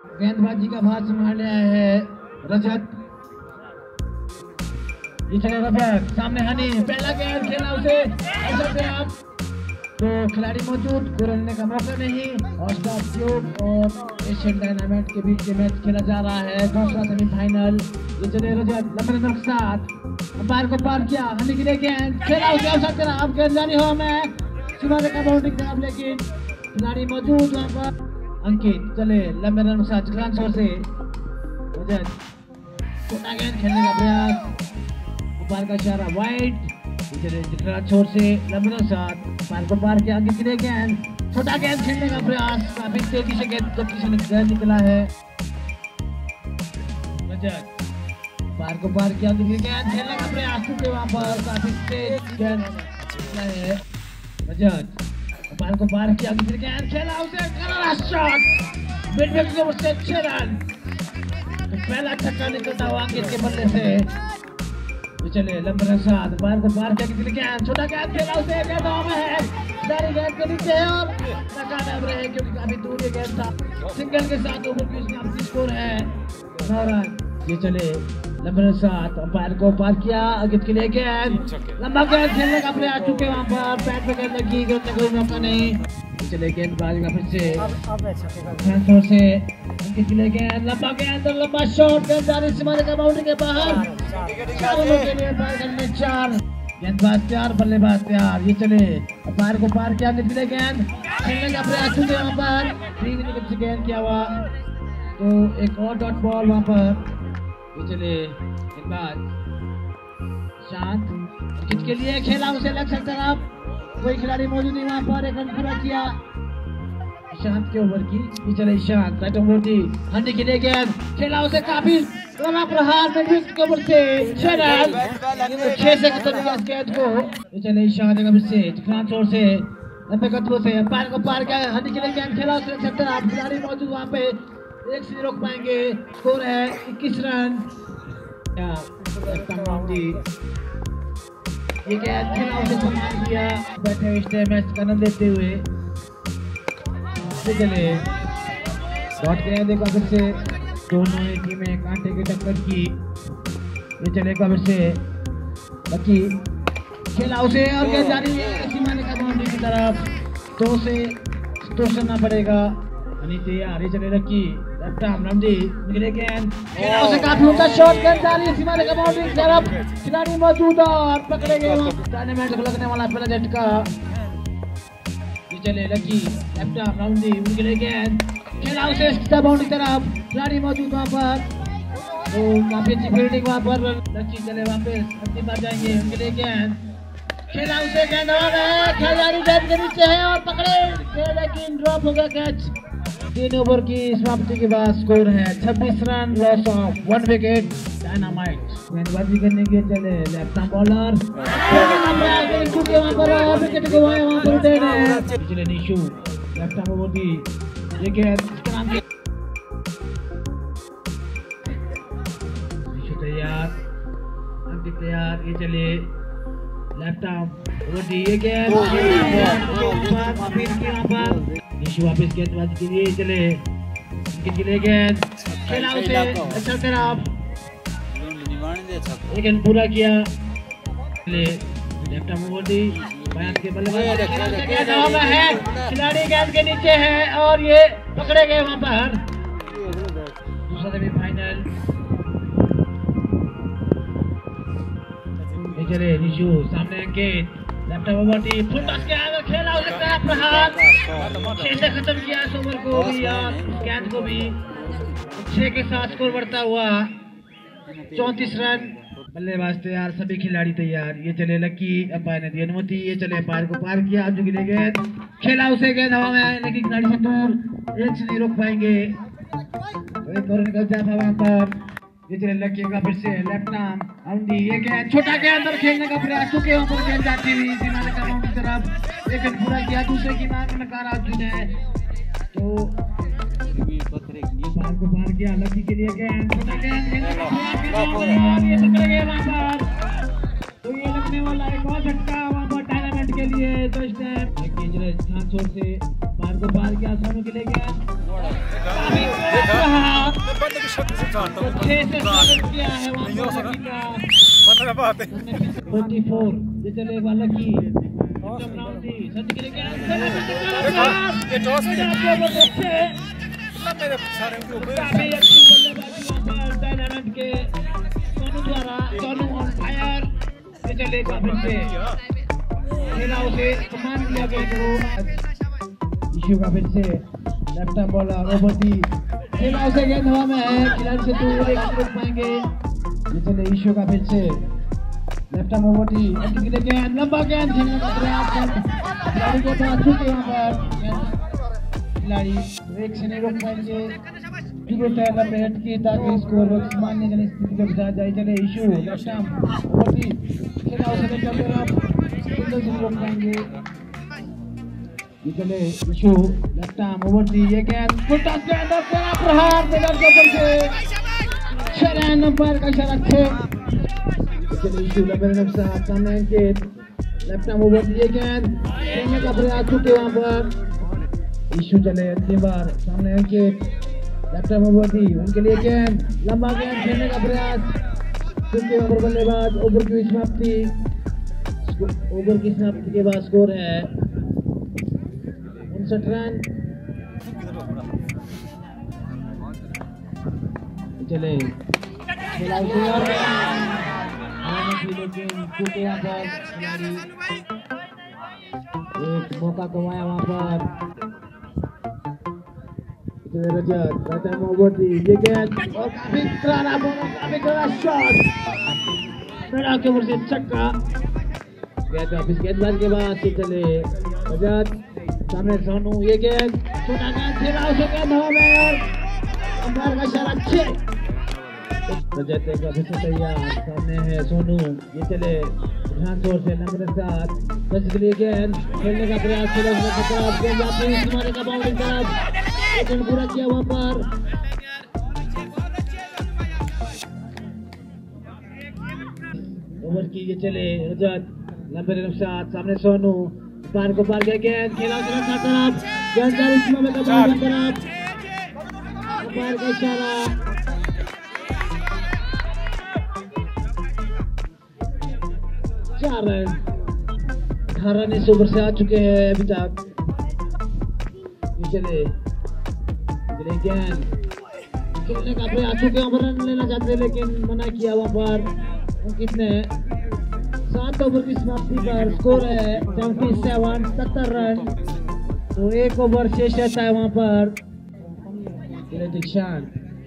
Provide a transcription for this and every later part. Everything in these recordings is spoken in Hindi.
गेंदबाजी का भार संभाल लिया है रजत। ये चले रजत, सामने हनी, पहला गेंद खेला उसे, ऐसा पे आप तो खिलाड़ी मौजूद, गोलने का मौका नहीं। और स्टॉप ट्यूब और एशियन डायनामाइट के बीच में मैच खेला जा रहा है, दूसरा सेमीफाइनल। ये चले रजत, लंबे नंबर के साथ अंपायर को पार किया, हनी के लिए गेंद खेला उसे, अवसर तेरा अब गेंद जारी हो मैं सीमा रेखा बाउंड्री की तरफ, लेकिन खिलाड़ी मौजूद वहां पर। अंकित चले लंबे रन के साथ ग्रांड शॉट से रजत, छोटा गेंद खेलने का प्रयास, अंपायर का इशारा वाइड। चले ग्रांड शॉट से लंबे रन के साथ अंपायर को पार किया, अंकित के लिए गेंद, छोटा गेंद खेलने का प्रयास, काफी तेजी से गेंद निकला है रजत, अंपायर को पार किया, अंकित के लिए गेंद खेलने का प्रयास, क्योंकि वहां पर काफी तेज गेंद निकला है रजत, अंपायर को पार किया, अंकित के लिए गेंद खेला उसे, करारा शॉट मिड विकेट के ऊपर से 6 रन। तो पहला छक्का निकलता हुआ अंकित के बल्ले से। तो चले लंबे रन साथ अंपायर को पार किया, अंकित के लिए गेंद, छोटा गेंद खेला उसे, गेंद में है, सारी गेंद के नीचे है और नाकामयाब रहे क्योंकि काफी दूर ये गेंद था। सिंगल के साथ ओवर की उसका अपनी स्कोर है 9 रन। ये चले लंबे रन साथ अंपायर को पार किया, अंकित के लिए गेंद, लंबा गेंद खेलने का प्रयास, चुके वहां पर पैर पे गेंद लगी, गिरने कोई मौका नहीं। चले गेंदबाज का फिर से अंकित के लिए गेंद, लंबा गेंद और लंबा शॉट, गेंद जारी सीमा रेखा बाउंड्री के बाहर, चारों के लिए पार करने 4। गेंदबाज तैयार, बल्लेबाज तैयार। ये चले अंपायर को पार किया, अंकित के लिए गेंद खेलने का प्रयास, चुके वहां पर 3 विकेट से गेंद किया हुआ, तो एक और डॉट बॉल वहां पर। ये चले गेंदबाज शांत, अंकित के लिए खेला उसे, लग सकता है कोई खिलाड़ी मौजूद नहीं वहां पर, एक रन पूरा किया ईशांत के ओवर की। ये चले Ishant, right over the, Honey के लिए गेंद खेला उसे, काफी लंबा प्रहार मिड के ओवर से 6 रन, 6 से खत्म किया इस गेंद को। ये चले ईशांत का फिर से ग्रांड शॉट से लंबे कदमों से अंपायर को पार किया, हनी के लिए गेंद खेला उसे, सकता है खिलाड़ी मौजूद वहां पे, एक से रोक पाएंगे, स्कोर है 21 रन। ये गेंद खेला उसे, सम्मान किया, बैठे हुए मैच का आनंद लेते हुए। चले डॉट के देखा फिर से, दोनों ही टीमें कांटे की टक्कर की। ये चले का फिर से बाकी खेला उसे और गेंद जारी सीमा रेखा बाउंड्री की तरफ, 2 से स्टोर करना पड़ेगा। हनी तैयार, ये चले रखी लेफ्ट आर्म रमदी, निकले गेंद खेला उसे, काफी ऊंचा शॉट, गेंद जारी सीमा रेखा बाउंड्री की तरफ, खिलाड़ी मौजूद और पकड़े गए डायनामाइट को लगने वाला पहला झटका। ये चले लकी लेफ्ट आर्म रमदी, निकले गेंद खेला उसे बाउंड्री की तरफ, खिलाड़ी मौजूद वहां पर, तो काफी अच्छी फील्डिंग वहां पर। लकी चले वापस अपनी बात जाएंगे, उनके लिए गेंद खेला उसे, गेंद खिलाड़ी गेंद के नीचे है और पकड़े, लेकिन ड्रॉप हो गया कैच। 3 ओवर की समाप्ति के बाद स्कोर है 26 run, loss of 1 wicket Dynamite. गेंदबाजी करने के चले लेफ्ट आर्म बॉलर, वहां पर विकेट गवाए, वहां पर उठे हैं। चले Nishu left arm over the, ये गेंद निशु तैयार, अंकित तैयार। ये चले लेफ्ट आर्म ओवर दी, ये गेंद निशु वापस गेंदबाजी के लिए, चले अंकित के लिए गेंद खेला उसे, अच्छा तरफ एक गेंद पूरा किया, लेफ्ट आर्म ओवर दी, बयान के बल्लेबाज गेंद हवा में है, खिलाड़ी गेंद के नीचे है और ये पकड़े गए वहां पर। दूसरा सेमीफाइनल। चले निशु, सामने Ankit, left arm over the, full toss के आगे खेला उसे, प्रहार 6 से खत्म किया इस ओवर को भी और गेंद को भी। 6 के साथ स्कोर बढ़ता हुआ 34 रन। बल्लेबाज तैयार, सभी खिलाड़ी तैयार। ये चले लकी, अंपायर ने दी अनुमति। ये चले अंपायर को पार किया, आजू के लिए गेंद खेला उसे, गेंद हवा में लेकिन खिलाड़ी से दूर, एक से नहीं रोक पाएंगे, एक और निकल जाता वहां पर। ये चले लकी का फिर से लेफ्ट आर्म आउंडी, ये गेंद छोटा गेंद और खेलने का प्रयास, क्योंकि वहां पर गेंद जाती हुई सीमा रेखा बाउंड्री की तरफ, एक रन पूरा किया, दूसरे की मार में नकार अर्जुन है, तो पार को पार किया, लकी के लिए गेंद, छोटा गेंद खेलने का प्रयास, ये पकड़ गए वहां पर, तो ये लगने वाला एक और झटका वहां पर डायनामाइट के लिए। तो इस टाइम चले ध्यान छोड़ से पार को पार किया सोनू के लिए गया किया है 24 ये चले वाला की सच के लिए गया के सोनू द्वारा सोनू ऑन फायर ये चले फिर से खेला उसे कमान दिया गया इशू का फिर से left arm bowler over the खेला उसे गेंद हवा में है खिलाड़ी से दूर एक रुक पाएंगे ये चले इशू का फिर से लेफ्ट आर्म ओवर दी के लिए गेंद लंबा गेंद खेलने का प्रयास खिलाड़ी के पास छूटे वहां पर खिलाड़ी एक से नहीं रोक पाएंगे हेड की ताकि स्कोर मानने की स्थिति को बचा जाए चले Ishu left arm over the खेला उसे लेकर तरफ रोक पाएंगे ये चले Ishu left arm over the ये गेंद फुटा गेंद और प्रहार मिलर के ऊपर से 6 नंबर का इशारा 6 चले इशू नंबर 7 सामने Ankit left arm over the ये गेंद खेलने का प्रयास चुके वहां पर इशू चले अंतिम बार सामने Ankit left arm over the उनके लिए गेंद लंबा गेंद खेलने का प्रयास चुके ओवर बल्लेबाज ओवर की समाप्ति ओवर की समाप्ति के बाद स्कोर है 59 रन चले खेला एक मौका गंवाया वहां पर रजत ये गेंद और काफी कड़ा शॉट के ऊपर से छक्का वापिस गेंदबाज के बाद से चले रजत सामने सोनू ये गेंद छोटा गेंद खेला उसे गेंद हवा में और अंपायर का इशारा 6 रजत एक वापिस तैयार सामने है सोनू ये चले ध्यान छोड़ से नंबर 7 टच के लिए गेंद खेलने का प्रयास खेला गेंद वापस मारने का बाउंड्री तरफ लेकिन पूरा किया वहां पर ओवर की ये चले रजत नंबर 7 सामने सोनू पार को पार गया गेंद खेला तरफ गेंद में तरफ पार का इशारा 4 रन 18 रन इस ओवर से आ चुके हैं अभी तक ये चले गेंद खेलने का प्रयास चुके ओवर रन लेना चाहते लेकिन मना किया वहां पर अंकित ने 7 ओवर की समाप्ति पर स्कोर है 77 रन तो एक ओवर शेष रहता है वहां पर दीक्षांत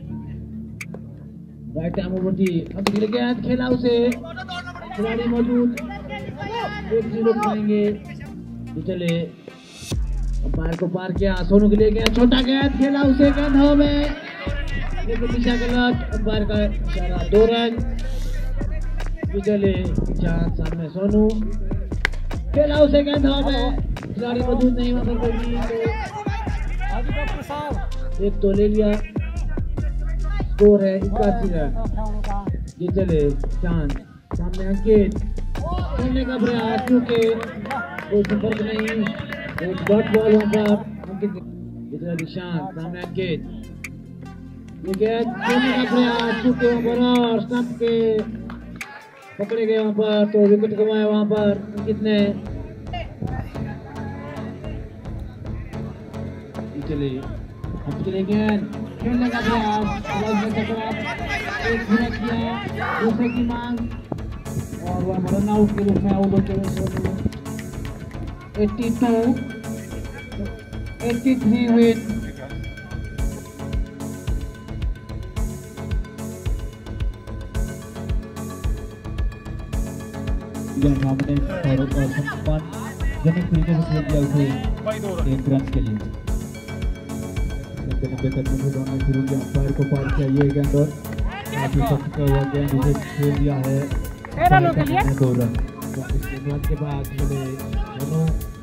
राइट आर्म ओवर दी गेंद खेला उसे खिलाड़ी मौजूद 1-0 पाएंगे तो चले अंपायर को पार किया सोनू के लिए गेंद छोटा गेंद खेला उसे गेंद हवा में लेकिन दिशा गलत अंपायर का इशारा 2 रन चले चांद सामने सोनू खेला उसे गेंद हवा में खिलाड़ी मौजूद नहीं वहां पर एक तो ले लिया स्कोर है 81 रन ये चले चांद सामने अंकित खेलने का प्रयास क्योंकि कोई संपर्क नहीं एक डॉट बॉल वहां पर अंकित ये चले निशान सामने अंकित ये गेंद खेलने का प्रयास क्योंकि और स्टंप के पकड़े गए वहां पर तो विकेट गंवाया वहां पर कितने चले गेंद खेलने का प्रयास एक मिनट किया दूसरे की मांग और वह रन आउट के रूप में आउट होते हुए 83 विन सामने और सम्मान जनिक तरीके से खेल दिया उसे 1 रन के लिए अंपायर को पार किया ये गेंद और काफी सख्त हुआ गेंद उसे खेल दिया है 2 रन इसके के बाद चले दोनों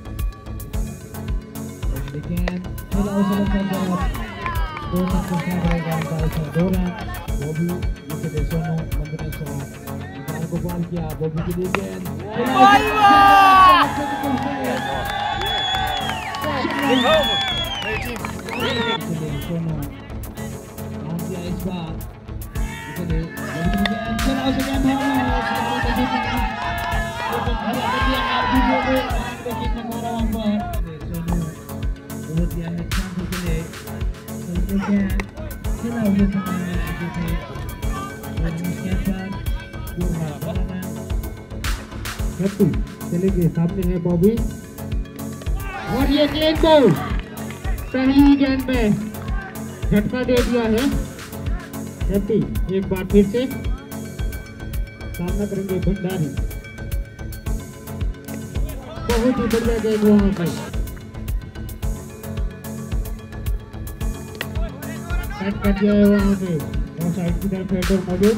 गेंद खेला उसे 2 रन वो भी चले सोनू नंबर 7 को पार किया बॉबी के लिए गेंद इस बार चला उसे गेंद बहुत ही अच्छा खेले चला उसे चलेंगे। सामने है बॉबी और ये गेंद को पहली गेंद में झटका दे दिया है हैप्पी। एक बार फिर से सामना करेंगे भंडारी। बहुत ही बढ़िया गेंद वहां पे सेट कर दिया है वहां पे और साइड की तरफ हेडर मौजूद।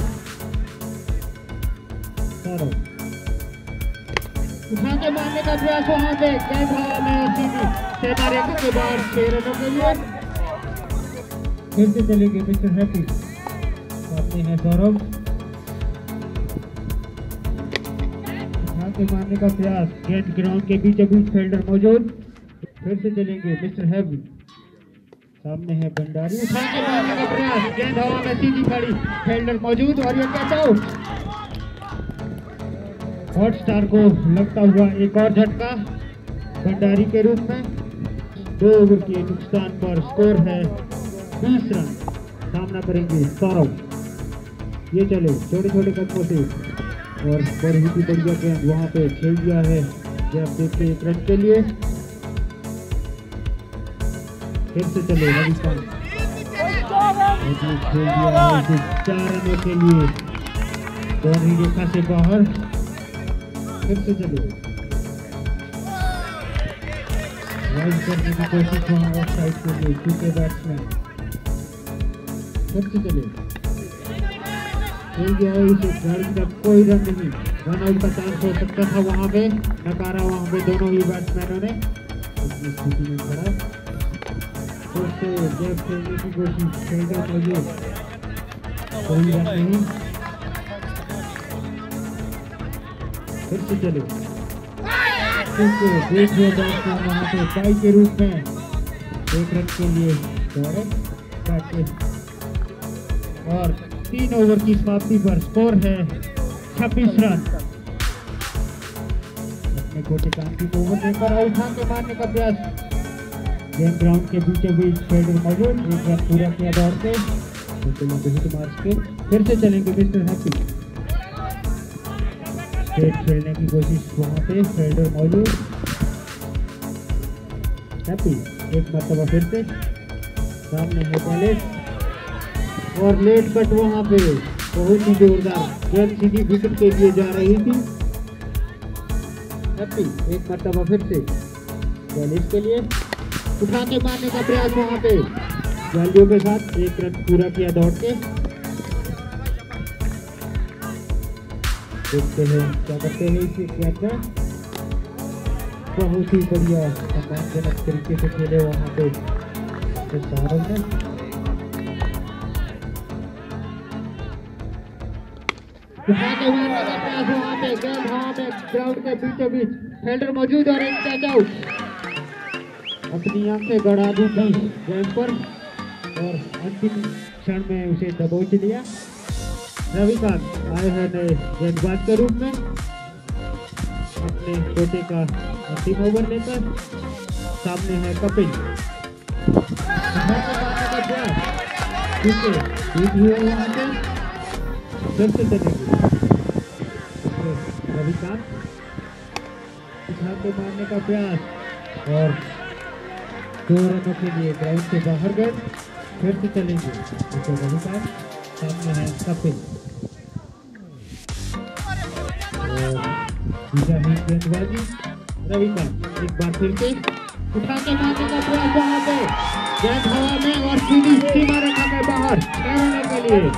उठा के मारने का प्रयास वहां पे गेंद हवा में सीधी सेना रेखा के बाहर 6 रनों के लिए। फिर से चलेंगे मिस्टर हैप्पी। सामने है सौरभ। उठा के मारने का प्रयास गेंद ग्राउंड के बीचों बीच फील्डर मौजूद। फिर से चलेंगे मिस्टर हैप्पी। सामने है भंडारी। उठा के मारने का प्रयास गेंद हवा में सीधी खड़ी फील्डर मौजूद और ये कैच आउट। हॉटस्टार को लगता हुआ एक और झटका भंडारी के रूप में। 2 ओवर के नुकसान पर स्कोर है 20 रन। सामना करेंगे सौरभ। ये चले छोटे छोटे कदमों से और बड़ी ही बढ़िया गेंद वहां पे खेल दिया है जब देखते 1 रन के लिए। फिर से चले रविकांत खेल दिया है 4 रनों के लिए बाउंड्री रेखा से बाहर। फिर से चले वाइड करने की कोशिश वहां ऑफ साइड के लिए चूके बैट्समैन। फिर से चले खेल गया है इसे गाड़ी का कोई रन नहीं। रन आउट का चांस हो सकता था वहां पे नकारा वहां पे दोनों ही बैट्समैनों ने अपनी स्थिति में खड़ा। फिर से जब खेलने की कोशिश फील्डर मौजूद कोई रन नहीं। फिर से चले देखिए बैट्समैन वहां पे टाई के रूप में 1 रन के लिए दौड़े और 3 ओवर की समाप्ति पर स्कोर है 26 रन। अपने कोटे काम की ओवर देकर उठा के मारने का प्रयास गेंद ग्राउंड के बीचों बीच फील्डर मौजूद। 1 रन पूरा किया दौड़ते मार्च के। फिर से चलेंगे मिस्टर हैप्पी। खेलने की कोशिश वहां पे फील्डर मौजूद हैप्पी। एक मरतबा फिर से सामने है पैलेस और लेट कट वहां पे बहुत ही जोरदार गेंद सीधी विकेट के लिए जा रही थी। हैप्पी एक मरतबा फिर से पैलेस के लिए उठा के मारने का प्रयास वहां पे जालियों के साथ 1 रन पूरा किया दौड़ के। देखते हैं क्या करते हैं इसे गेंद में। बहुत ही बढ़िया सम्मानजनक तरीके से खेले वहां पे सौरभ ने। उठा के मारने का प्रयास वहां पे गेंद हवा में ग्राउंड के बीचों बीच फील्डर मौजूद और एक कैच आउट। अपनी आंखें गड़ा दी थी गेंद पर और अंतिम क्षण में उसे दबोच लिया। रविकांत आए हैं नए गेंदबाज के रूप में अपने कोटे का अंतिम ओवर लेकर। सामने है कपिल। फिर से चलेंगे रविकांत उठा के मारने का प्रयास और 2 रनों के लिए ग्राउंड से बाहर गए। फिर से चलेंगे रविकांत। सामने है कपिल गेंदबाजी रविकांत। एक बार फिर से उठा के मारने का प्रयास वहां पे गेंद हवा में और सीधी सीमा रेखा के बाहर 6 रनों के लिए।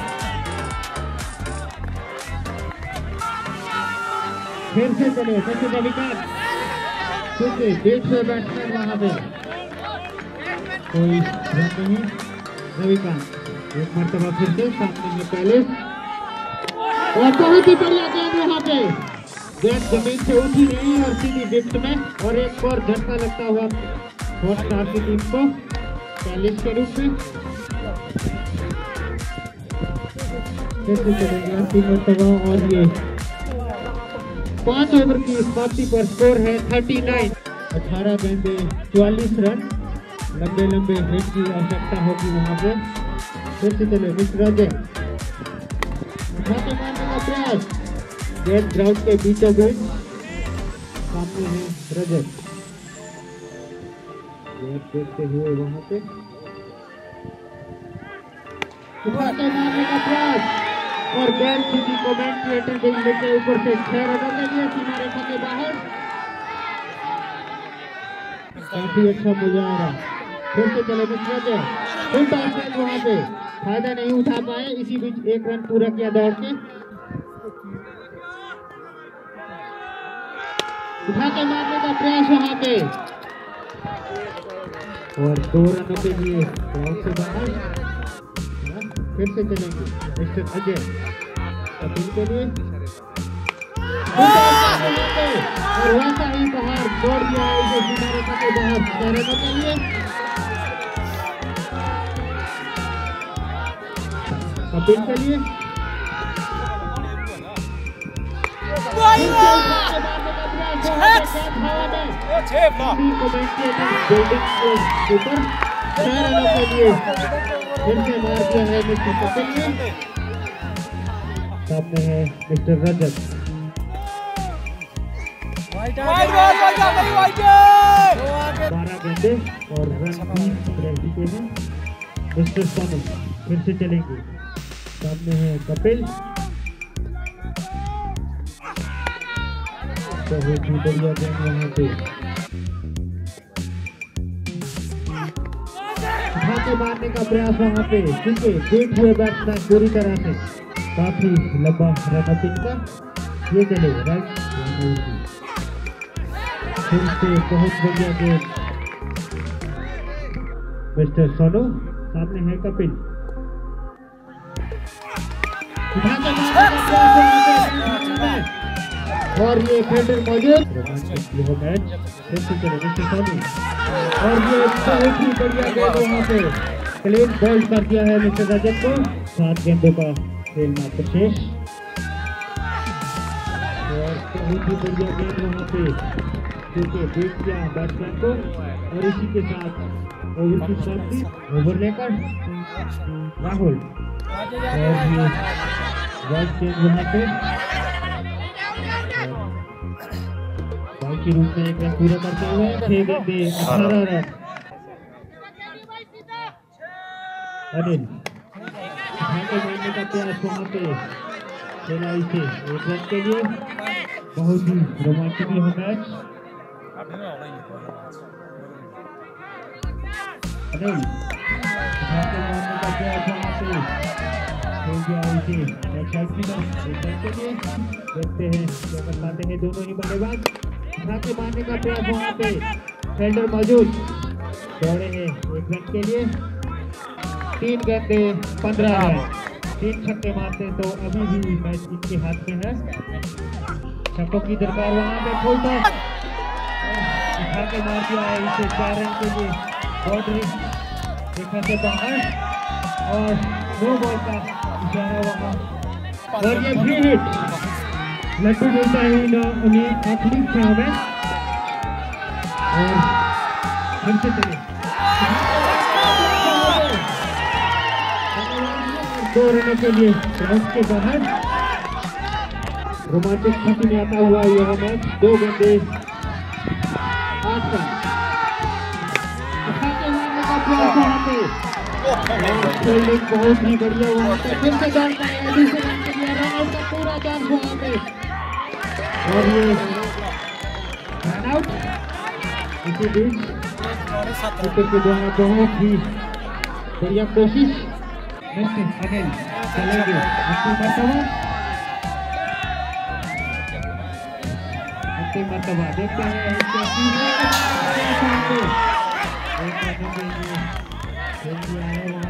फिर से चले फिर रविकांत क्योंकि 150 बैट्समैन वहां पे कोई रन नहीं। रविकांत एक मरतबा फिर से सामने में पैलेस और बहुत ही बढ़िया गेंद वहां पे गेंद जमीन से उठी नहीं और सीधी विकेट में और एक और झटका लगता हुआ फोर्थ स्टार की टीम को 40 के रूप में फिर से चलेंगे अंतिम मरतबा। और ये 5 ओवर की समाप्ति पर स्कोर है 39। 18 गेंदे 44 रन। लंबे लंबे हिट की आवश्यकता होगी वहां पे। फिर से चले मिस्टर अजय, मारने का प्रयास, गेंद ग्राउंड के बीचों बीच, सामने है रजत, गेंद देखते हुए वहां पे मारने का प्रयास और गेंद सीधी कमेंटेटर के ऊपर से 6 रनों के लिए सीमा रेखा के बाहर। काफी अच्छा मुजाहरा। फिर से चले मिस्टर अजय, फुल टॉस गेंद वहां पे फायदा नहीं उठा पाए। इसी बीच 1 रन पूरा किया दौड़ के, उठा के मारने का प्रयास वहां पे और 2 रनों के लिए ग्राउंड से बाहर। फिर से चलेंगे मिस्टर अजय अपील के लिए और वैसा ही बाहर दौड़ दिया है इसे सीमा रेखा के बाहर 6 रनों के लिए। अपील के लिए फिर से मार दिया है मिस्टर कपिल ने। सामने है मिस्टर रजत, 12 गेंदे और रन 20 रह चुके हैं। मिस्टर सोनू फिर से चलेंगे, सामने है कपिल, बहुत ही बढ़िया गेंद वहां पे, उठा के मारने का प्रयास वहां पे, क्योंकि बीट हुए बैट्समैन पूरी तरह से, काफी लंबा रन अप इनका। ये चले राइट, फिर से बहुत बढ़िया गेंद मिस्टर सोनू, सामने है कपिल, उठा के मारने का प्रयास और ये फील्डर मौजूद। यह मैच फिर से चले मिस्टर सोनू और ये बहुत ही बढ़िया गेंद वहां पे क्लीन बोल्ड कर दिया है मिस्टर रजत को। 7 गेंदों का खेल मात्र शेष और बहुत ही बढ़िया गेंद वहां पे, क्योंकि बीट किया बैट्समैन को और इसी के साथ ओवर की समाप्ति। ओवर लेकर राहुल और ये वाइस चेंज वहां पे के रूप में 1 रन पूरा करते हुए 6 गेंदे 18 रन। अनिल मारने का प्रयास वहां पे खेला इसे 1 रन के लिए। बहुत ही रोमांचक यह मैच। अनिल मारने का प्रयास वहां पे खेल गया इसे एक साइड की तरफ 1 रन के लिए। देखते हैं क्या कर पाते हैं दोनों ही बल्लेबाज। उठा के मारने का प्रयास वहां पे, फील्डर मौजूद, दौड़े हैं 1 रन के लिए। 3 गेंदे 15 रन, 3 छक्के मारते तो अभी भी मैच इनके हाथ में है। छक्कों की दरकार वहां पे, फुल टॉस, उठा के मार दिया है इसे 4 रन के लिए। बाउंड्री रेखा से बाहर और नो बॉल का इशारा वहां और ये फ्री हिट। लट्टू बोलता है उन्हें आखिरी छाव में और फिर से चले 2 रनों के लिए ग्राउंड के बाहर। रोमांचक स्थिति में आता हुआ यह मैच 2 गेंदे 8 रन। मारने का प्रयास वहां पे, फील्डिंग बहुत ही बढ़िया वहां पे, फिर से दौड़ पाए दूसरे रन के लिए, रन आउट का पूरा चांस वहां पे और ये रन आउट। इसी बीच विकेट के द्वारा बहुत ही बढ़िया कोशिश मिस्टर अनिल चलेंगे अंतिम मरतबा। देखते हैं इसके